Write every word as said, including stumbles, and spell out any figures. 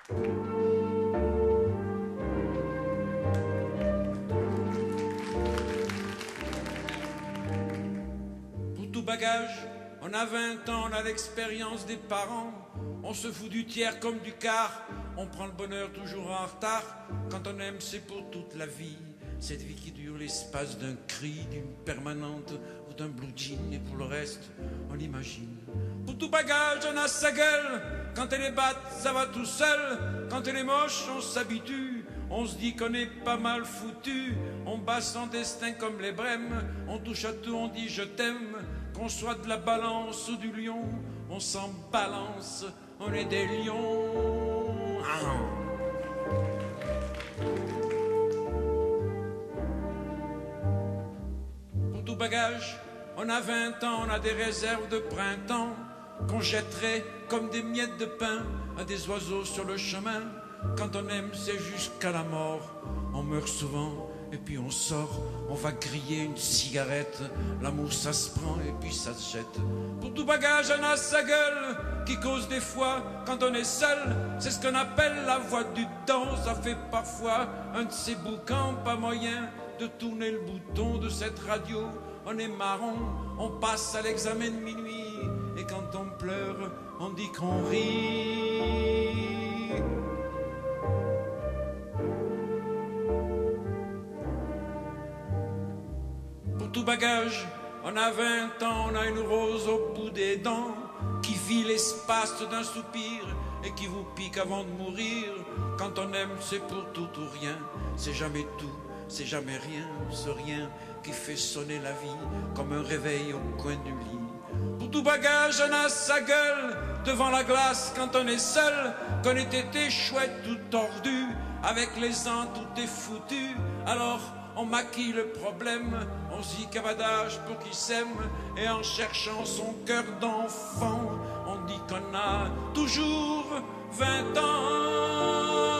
Pour tout bagage, on a vingt ans, on a l'expérience des parents. On se fout du tiers comme du quart. On prend le bonheur toujours en retard. Quand on aime, c'est pour toute la vie. Cette vie qui dure l'espace d'un cri, d'une permanente ou d'un blue jean. Et pour le reste, on imagine. Pour tout bagage, on a sa gueule. Quand elle est batte, ça va tout seul. Quand elle est moche, on s'habitue. On se dit qu'on est pas mal foutu. On bat son destin comme les brèmes. On touche à tout, on dit je t'aime. Qu'on soit de la balance ou du lion, on s'en balance, on est des lions. Ah. Pour tout bagage, on a vingt ans, on a des réserves de printemps qu'on jetterait comme des miettes de pain à des oiseaux sur le chemin. Quand on aime, c'est jusqu'à la mort. On meurt souvent et puis on sort. On va griller une cigarette. L'amour, ça se prend et puis ça se jette. Pour tout bagage, on a sa gueule qui cause des fois quand on est seul. C'est ce qu'on appelle la voix du temps. Ça fait parfois un de ces boucans. Pas moyen de tourner le bouton de cette radio. On est marron, on passe à l'examen de minuit. Et quand on pleure, on dit qu'on rit. Pour tout bagage, on a vingt ans, on a une rose au bout des dents qui vit l'espace d'un soupir et qui vous pique avant de mourir. Quand on aime, c'est pour tout ou rien. C'est jamais tout, c'est jamais rien. Ce rien qui fait sonner la vie comme un réveil au coin du lit. Pour tout bagage, on a sa gueule devant la glace quand on est seul. Qu'on ait été chouette tout tordu, avec les ans tout est foutu. Alors on maquille le problème, on se dit cavadage pour qui s'aime. Et en cherchant son cœur d'enfant, on dit qu'on a toujours vingt ans.